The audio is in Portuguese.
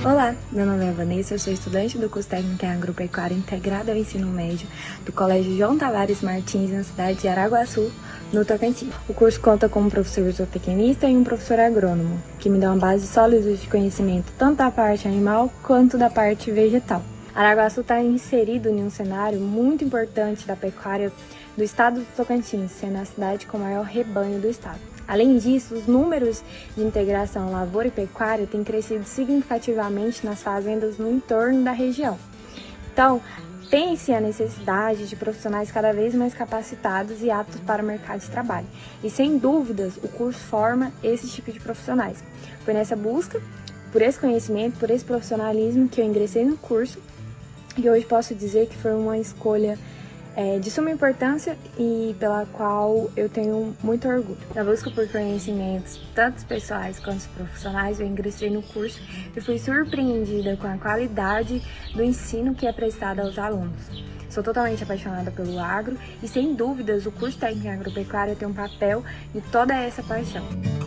Olá, meu nome é Vanessa, eu sou estudante do curso técnico em agropecuária integrado ao ensino médio do Colégio João Tavares Martins, na cidade de Araguaçu, no Tocantins. O curso conta com um professor zootecnista e um professor agrônomo, que me dão uma base sólida de conhecimento tanto da parte animal quanto da parte vegetal. Araguaçu está inserido em um cenário muito importante da pecuária do estado do Tocantins, sendo a cidade com o maior rebanho do estado. Além disso, os números de integração lavoura e pecuária têm crescido significativamente nas fazendas no entorno da região. Então, tem-se a necessidade de profissionais cada vez mais capacitados e aptos para o mercado de trabalho. E, sem dúvidas, o curso forma esse tipo de profissionais. Foi nessa busca, por esse conhecimento, por esse profissionalismo que eu ingressei no curso e hoje posso dizer que foi uma escolha de suma importância e pela qual eu tenho muito orgulho. Na busca por conhecimentos, tanto pessoais quanto profissionais, eu ingressei no curso e fui surpreendida com a qualidade do ensino que é prestado aos alunos. Sou totalmente apaixonada pelo agro e, sem dúvidas, o curso técnico em agropecuária tem um papel de toda essa paixão.